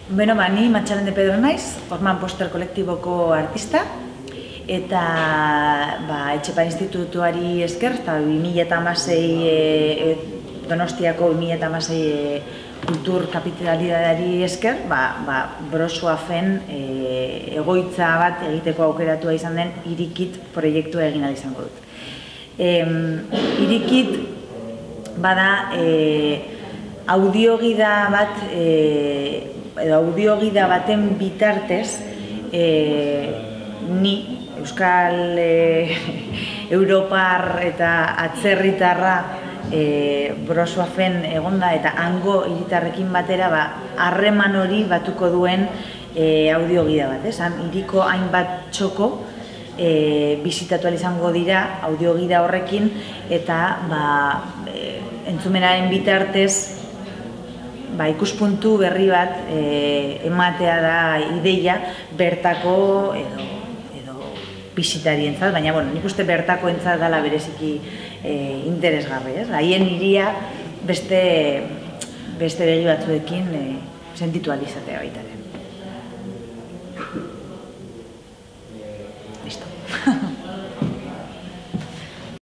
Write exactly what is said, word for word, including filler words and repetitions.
Bueno, ba, ni Matxalen de Pedro naiz, Orman Poster kolektiboko artista, eta ba, Etxepa Institutuari esker, eta bi mila hamasei e, Donostiako bi mila hamasei e, kultur kapitalitateari esker, ba, ba, Brosoafen e, egoitza bat egiteko aukeratua izan den Irikit proiektua egin ahal izango dut. E, Irikit bada e, audiogida bat, e, edo audiogida baten bitartez, e, ni Euskal e, Europar eta atzerritarra e, Brosoafen egonda eta hango hiritarrekin batera ba, harreman hori batuko duen e, audiogida bat. Ez? Han, hiriko hainbat txoko e, bizitatu ahal izango dira audiogida horrekin eta ba, e, entzumenaren bitartez ba, ikuspuntu berri bat e, ematea da ideia bertako edo, edo bisitarientzat, baina bueno, nik uste bertakoentzat dela bereziki e, interesgarri, ez? Haien hiria beste, beste begi batzuekin e, sentitu ahal izatea baita ere.